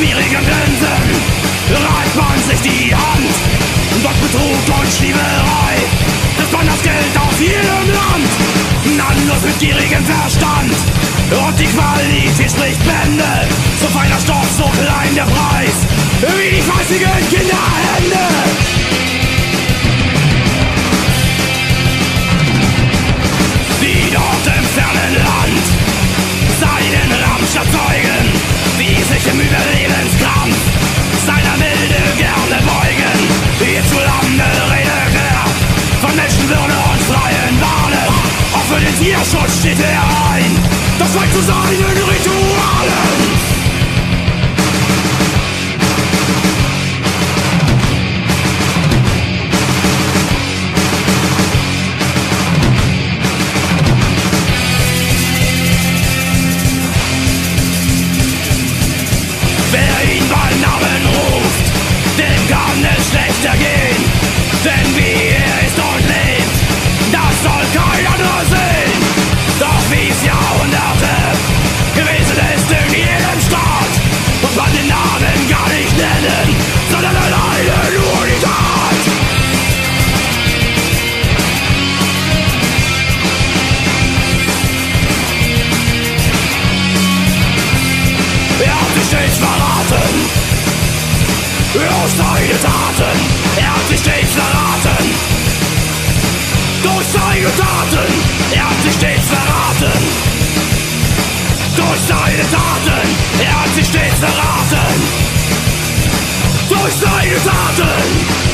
gierigen Grinsen reibt man sich die Hand. Doch Betrug und Schieberei trifft man das Geld aus jedem Land. Nannlos mit gierigem Verstand und die Qualität spricht Bände. So feiner Stoff, so klein der Preis, wie die fleißigen Kinderhände. Die dort im fernen Land seinen Ramsch erzeugen, wie sich im Überlebenskampf seiner Milde gerne beugen. Hierzulande redet er von Menschenwürde und freien Wahlen. Auch für den Tierschutz steht er ein, das schweigt zu seinen Ritualen. Wer ihn beim Namen ruft, dem kann es schlechter gehen. Denn wie er ist und lebt, das soll kein anderer sehen. Doch wie es Jahrhunderte gewesen ist in jedem Staat, muss man den Namen gar nicht nennen, sondern alleine nur die Tat. Er hat sich stets verraten, durch seine Taten. Er hat sich stets verraten, durch seine Taten. Er hat sich stets verraten, durch seine Taten. Er hat sich stets verraten, durch seine Taten.